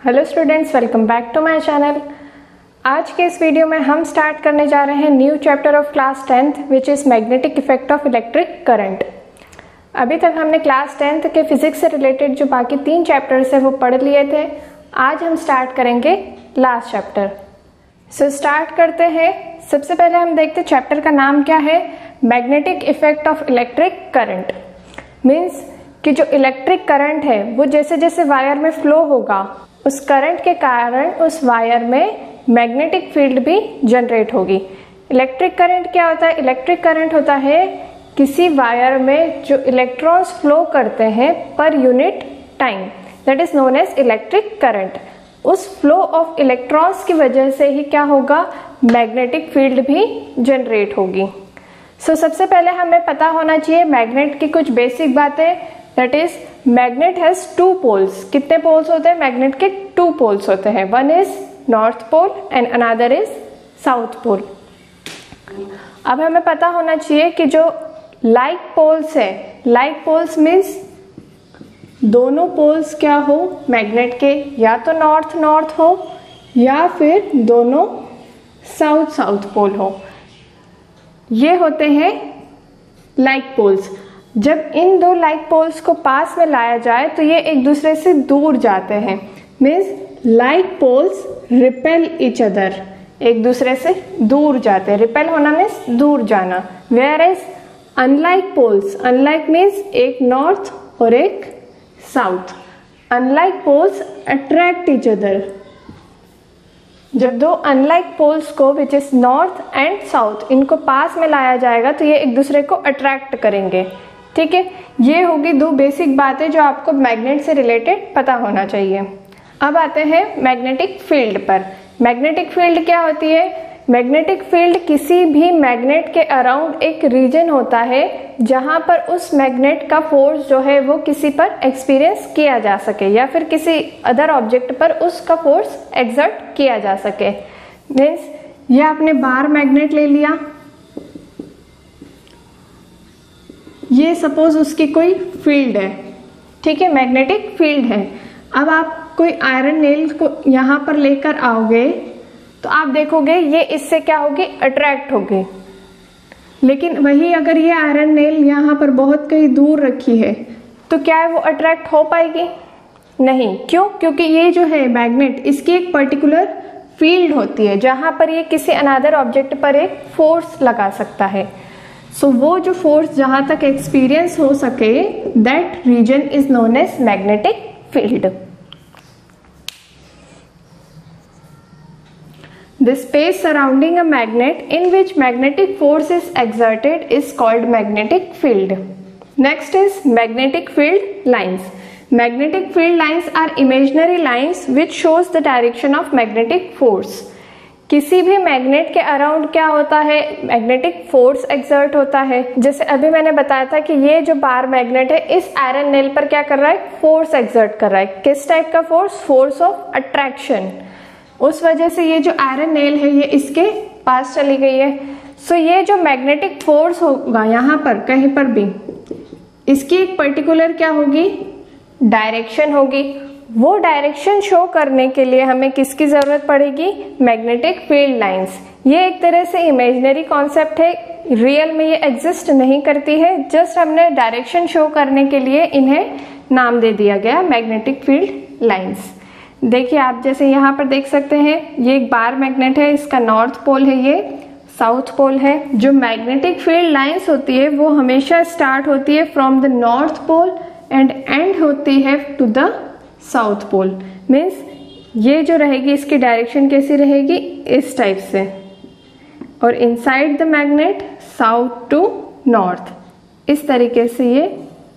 Hello students, welcome back to my channel. आज के इस वीडियो में हम स्टार्ट करने जा रहे हैं new chapter of class 10th which is magnetic effect of electric current. अभी तक हमने क्लास 10th के फिजिक्स से रिलेटेड जो बाकी 3 चैप्टर्स है वो पढ़ लिए थे। आज हम स्टार्ट करेंगे लास्ट चैप्टर। सो स्टार्ट करते हैं। सबसे पहले हम देखते हैं चैप्टर का नाम क्या है। Magnetic effect of electric current means कि जो इलेक्ट्रिक करंट है वो जैसे जैसे वायर में फ्लो होगा उस करंट के कारण उस वायर में मैग्नेटिक फील्ड भी जनरेट होगी। इलेक्ट्रिक करंट क्या होता है? इलेक्ट्रिक करंट होता है किसी वायर में जो इलेक्ट्रॉन्स फ्लो करते हैं पर unit time, that is known as electric current. उस फ्लो ऑफ इलेक्ट्रॉन्स की वजह से ही क्या होगा, मैग्नेटिक फील्ड भी जनरेट होगी। सबसे पहले हमें पता होना चाहिए मैग्नेट की कुछ बेसिक बातें। That is magnet has 2 poles. कितने पोल्स होते हैं? मैग्नेट के 2 पोल्स होते हैं। One is north pole and another is south pole. अब हमें पता होना चाहिए कि जो लाइक पोल्स है, लाइक पोल्स मीन्स दोनों पोल्स क्या हो मैग्नेट के, या तो नॉर्थ नॉर्थ हो या फिर दोनों साउथ साउथ पोल हो। ये होते हैं लाइक पोल्स। जब इन 2 लाइक पोल्स को पास में लाया जाए तो ये एक दूसरे से दूर जाते हैं। Means like poles repel each other, एक दूसरे से दूर जाते हैं। रिपेल होना मीन्स दूर जाना। Whereas unlike poles, unlike means एक नॉर्थ और एक south. Unlike poles attract each other. जब 2 अनलाइक पोल्स को which is north and south इनको पास में लाया जाएगा तो ये एक दूसरे को अट्रैक्ट करेंगे। ठीक है, ये होगी 2 बेसिक बातें जो आपको मैग्नेट से रिलेटेड पता होना चाहिए। अब आते हैं मैग्नेटिक फील्ड पर। मैग्नेटिक फील्ड क्या होती है? मैग्नेटिक फील्ड किसी भी मैग्नेट के अराउंड एक रीजन होता है जहां पर उस मैग्नेट का फोर्स जो है वो किसी पर एक्सपीरियंस किया जा सके या फिर किसी अदर ऑब्जेक्ट पर उसका फोर्स एक्सर्ट किया जा सके। मीन्स ये आपने बार मैग्नेट ले लिया, ये सपोज उसकी कोई फील्ड है, ठीक है, मैग्नेटिक फील्ड है। अब आप कोई आयरन नेल को यहां पर लेकर आओगे तो आप देखोगे ये इससे क्या होगी, अट्रैक्ट होगी। लेकिन वही अगर ये आयरन नेल यहां पर बहुत कहीं दूर रखी है तो क्या है वो अट्रैक्ट हो पाएगी? नहीं। क्यों? क्योंकि ये जो है मैग्नेट, इसकी एक पर्टिकुलर फील्ड होती है जहां पर ये किसी अनदर ऑब्जेक्ट पर एक फोर्स लगा सकता है। वो जो फोर्स जहां तक एक्सपीरियंस हो सके that reason is known as magnetic field. The space surrounding a magnet in which magnetic force is exerted is called magnetic field. Next is magnetic field lines. Magnetic field lines are imaginary lines which shows the direction of magnetic force. किसी भी magnet के around क्या होता है, magnetic force exert होता है। जैसे अभी मैंने बताया था कि ये जो बार मैग्नेट है इस आयरन नेल पर क्या कर रहा है, फोर्स एक्सर्ट कर रहा है। किस टाइप का फोर्स? Force of attraction. उस वजह से ये जो आयरन नेल है ये इसके पास चली गई है। ये जो मैग्नेटिक फोर्स होगा यहाँ पर कहीं पर भी, इसकी एक पर्टिकुलर क्या होगी, डायरेक्शन होगी। वो डायरेक्शन शो करने के लिए हमें किसकी जरूरत पड़ेगी? Magnetic field lines. ये एक तरह से इमेजिनरी कॉन्सेप्ट है, रियल में ये एग्जिस्ट नहीं करती है। जस्ट हमने डायरेक्शन शो करने के लिए इन्हें नाम दे दिया गया मैग्नेटिक फील्ड लाइंस। देखिए आप जैसे यहाँ पर देख सकते हैं ये एक बार मैग्नेट है, इसका नॉर्थ पोल है, ये साउथ पोल है। जो मैग्नेटिक फील्ड लाइंस होती है वो हमेशा स्टार्ट होती है from the north pole and end होती है to the south pole. Means ये जो रहेगी इसकी डायरेक्शन कैसी रहेगी, इस टाइप से, और inside the magnet south to north, इस तरीके से ये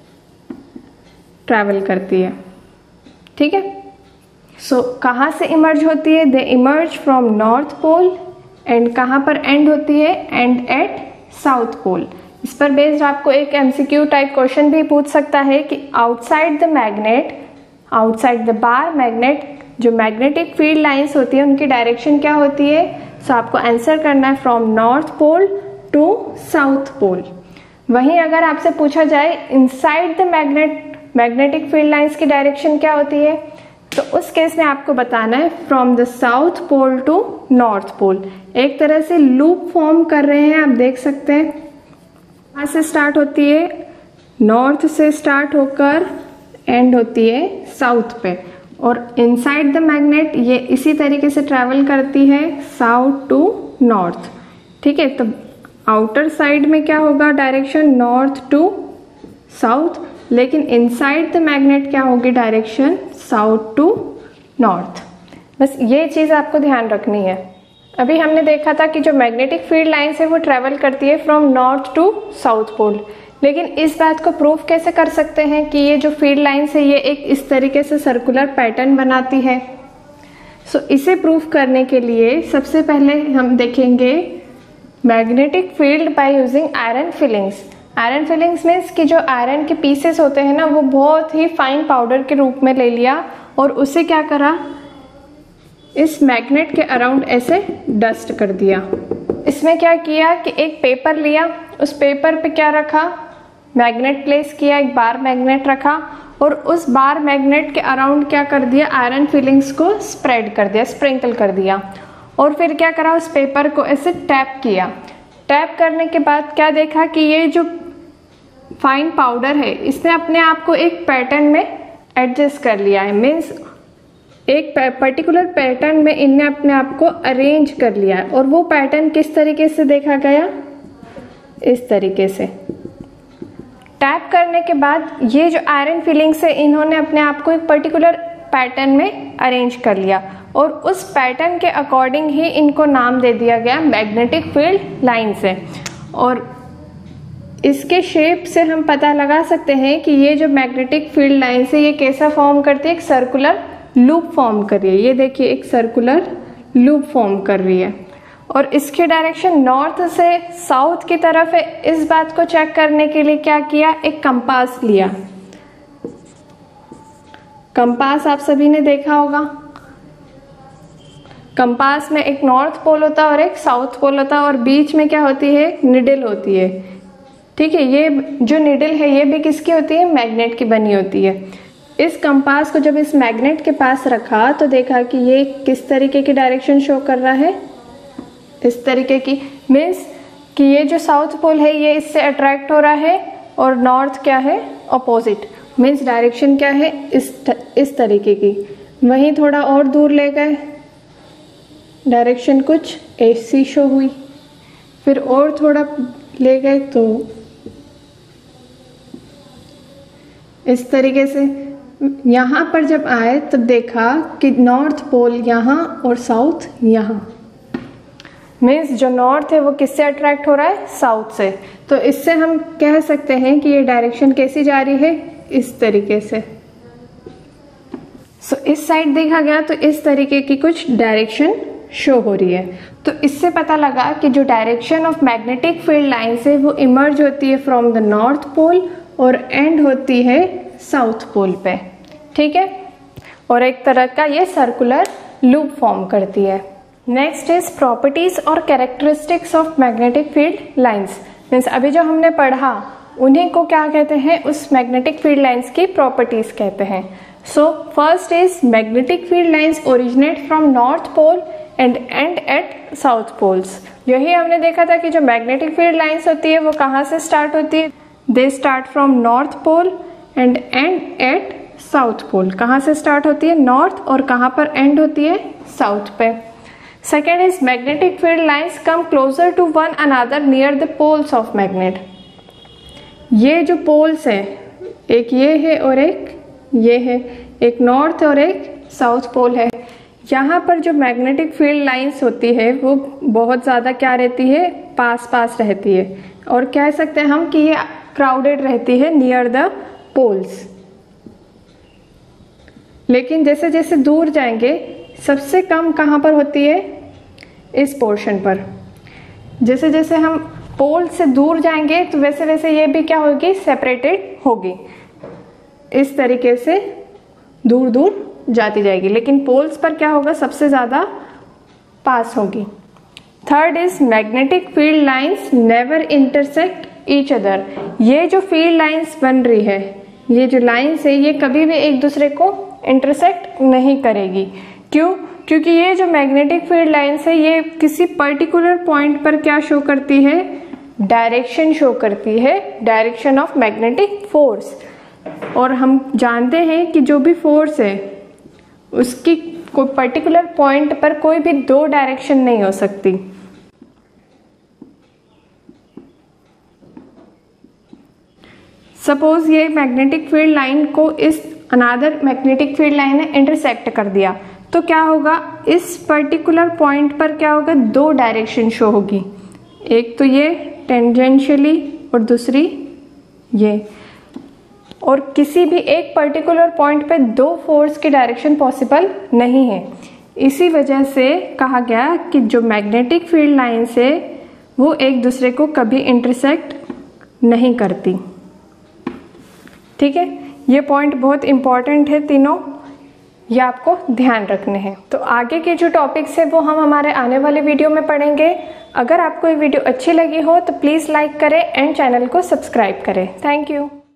ट्रैवल करती है। ठीक है, कहाँ से इमर्ज होती है? They emerge from north pole and कहाँ पर एंड होती है? And at south pole. इस पर बेस्ड आपको एक एमसीक्यू टाइप क्वेश्चन भी पूछ सकता है कि outside the magnet, outside the bar magnet जो मैग्नेटिक फील्ड लाइंस होती है उनकी डायरेक्शन क्या होती है? आपको आंसर करना है from north pole to south pole. वहीं अगर आपसे पूछा जाए inside the magnetic field lines की डायरेक्शन क्या होती है, तो उस केस में आपको बताना है from the south pole to north pole. एक तरह से लूप फॉर्म कर रहे हैं, आप देख सकते हैं। कहाँ से स्टार्ट होती है? नॉर्थ से स्टार्ट होकर एंड होती है साउथ पे, और इनसाइड द मैग्नेट ये इसी तरीके से ट्रैवल करती है साउथ टू नॉर्थ। ठीक है, तो आउटर साइड में क्या होगा? डायरेक्शन नॉर्थ टू साउथ, लेकिन इनसाइड द मैग्नेट क्या होगी? Direction south to north. बस ये चीज आपको ध्यान रखनी है। अभी हमने देखा था कि जो मैग्नेटिक फील्ड लाइंस है वो ट्रेवल करती है from north to south pole, लेकिन इस बात को प्रूफ कैसे कर सकते हैं कि ये जो फील्ड लाइंस है ये एक इस तरीके से सर्कुलर पैटर्न बनाती है? इसे प्रूफ करने के लिए सबसे पहले हम देखेंगे magnetic field by using iron filings. Iron filings means कि जो आयरन के पीसेस होते हैं ना, वो बहुत ही फाइन पाउडर के रूप में ले लिया और उसे क्या करा? इस मैग्नेट के अराउंड ऐसे डस्ट कर दिया। इसमें क्या किया कि एक पेपर लिया, उस पेपर पे क्या रखा? मैग्नेट प्लेस किया, एक बार मैग्नेट रखा और उस बार मैग्नेट के अराउंड क्या कर दिया? आयरन फिलिंग्स को स्प्रेड कर दिया, स्प्रिंकल कर दिया। और फिर क्या करा? उस पेपर को ऐसे टैप किया। टैप करने के बाद क्या देखा कि ये जो फाइन पाउडर है इसने अपने आप को एक पैटर्न में एडजस्ट कर लिया है। मीन्स एक पर्टिकुलर पैटर्न में इनने अपने आप को अरेंज कर लिया है। और वो पैटर्न किस तरीके से देखा गया? इस तरीके से। टैप करने के बाद ये जो आयरन फिलिंग्स है इन्होंने अपने आप को एक पर्टिकुलर पैटर्न में अरेंज कर लिया और उस पैटर्न के अकॉर्डिंग ही इनको नाम दे दिया गया मैग्नेटिक फील्ड लाइंस है। और इसके शेप से हम पता लगा सकते हैं कि ये जो मैग्नेटिक फील्ड लाइंस है ये कैसा फॉर्म करती है? एक सर्कुलर लूप फॉर्म कर रही है। ये देखिए, एक सर्कुलर लूप फॉर्म कर रही है और इसकी डायरेक्शन नॉर्थ से साउथ की तरफ है। इस बात को चेक करने के लिए क्या किया? एक कंपास लिया। कंपास आप सभी ने देखा होगा। कंपास में एक नॉर्थ पोल होता है और एक साउथ पोल होता है और बीच में क्या होती है? निडल होती है। ठीक है, ये जो निडल है ये भी किसकी होती है? मैग्नेट की बनी होती है। इस कंपास को जब इस मैग्नेट के पास रखा तो देखा कि ये किस तरीके की डायरेक्शन शो कर रहा है? इस तरीके की। मीन्स कि ये जो साउथ पोल है ये इससे अट्रैक्ट हो रहा है और नॉर्थ क्या है? अपोजिट। मीन्स डायरेक्शन क्या है? इस तरीके की। वहीं थोड़ा और दूर ले गए, डायरेक्शन कुछ ऐसी शो हुई। फिर और थोड़ा ले गए तो इस तरीके से। यहाँ पर जब आए तब देखा कि नॉर्थ पोल यहाँ और साउथ यहाँ। मीन्स जो नॉर्थ है वो किससे अट्रैक्ट हो रहा है? साउथ से। तो इससे हम कह सकते हैं कि ये डायरेक्शन कैसी जा रही है? इस तरीके से। इस साइड देखा गया तो इस तरीके की कुछ डायरेक्शन शो हो रही है। तो इससे पता लगा कि जो direction of magnetic field lines है वो इमर्ज होती है फ्रॉम द नॉर्थ पोल और एंड होती है साउथ पोल पे। ठीक है, और एक तरह का ये सर्कुलर लूप फॉर्म करती है। नेक्स्ट इज प्रॉपर्टीज और characteristics of magnetic field lines. Means अभी जो हमने पढ़ा उन्हीं को क्या कहते हैं? उस मैग्नेटिक फील्ड लाइंस की प्रॉपर्टीज कहते हैं। So first is magnetic field lines originate from north pole and end at south poles. यही हमने देखा था कि जो मैग्नेटिक फील्ड लाइंस होती है वो कहाँ से स्टार्ट होती है? They start from north pole and end at south pole. कहाँ से स्टार्ट होती है? नॉर्थ, और कहाँ पर एंड होती है? साउथ पे। Second is magnetic field lines come closer to one another near the poles of magnet. ये जो पोल्स है, एक ये है और एक ये है, एक नॉर्थ और एक साउथ पोल है। यहाँ पर जो मैग्नेटिक फील्ड लाइंस होती है वो बहुत ज़्यादा क्या रहती है? पास पास रहती है, और कह सकते हैं हम कि ये क्राउडेड रहती है नियर द पोल्स। लेकिन जैसे जैसे दूर जाएंगे सबसे कम कहाँ पर होती है? इस पोर्शन पर। जैसे जैसे हम पोल से दूर जाएंगे तो वैसे वैसे ये भी क्या होगी? सेपरेटेड होगी। इस तरीके से दूर दूर जाती जाएगी, लेकिन पोल्स पर क्या होगा? सबसे ज्यादा पास होगी। Third is magnetic field lines never intersect each other. ये जो फील्ड लाइंस बन रही है, ये जो लाइंस है ये कभी भी एक दूसरे को इंटरसेक्ट नहीं करेगी। क्यों? क्योंकि ये जो मैग्नेटिक फील्ड लाइन्स है ये किसी पर्टिकुलर पॉइंट पर क्या शो करती है? डायरेक्शन शो करती है, डायरेक्शन ऑफ मैग्नेटिक फोर्स। और हम जानते हैं कि जो भी फोर्स है उसकी कोई पर्टिकुलर पॉइंट पर कोई भी दो डायरेक्शन नहीं हो सकती। सपोज ये मैग्नेटिक फील्ड लाइन को इस अनदर मैग्नेटिक फील्ड लाइन ने इंटरसेक्ट कर दिया, तो क्या होगा? इस पर्टिकुलर पॉइंट पर क्या होगा? दो डायरेक्शन शो होगी, एक तो ये टेंजेंशियली और दूसरी ये। और किसी भी एक पर्टिकुलर पॉइंट पे दो फोर्स की डायरेक्शन पॉसिबल नहीं है। इसी वजह से कहा गया कि जो मैग्नेटिक फील्ड लाइन्स है वो एक दूसरे को कभी इंटरसेक्ट नहीं करती। ठीक है, ये पॉइंट बहुत इंपॉर्टेंट है तीनों, ये आपको ध्यान रखने हैं। तो आगे के जो टॉपिक्स है वो हम हमारे आने वाले वीडियो में पढ़ेंगे। अगर आपको ये वीडियो अच्छी लगी हो तो प्लीज़ लाइक करें एंड चैनल को सब्सक्राइब करें। Thank you.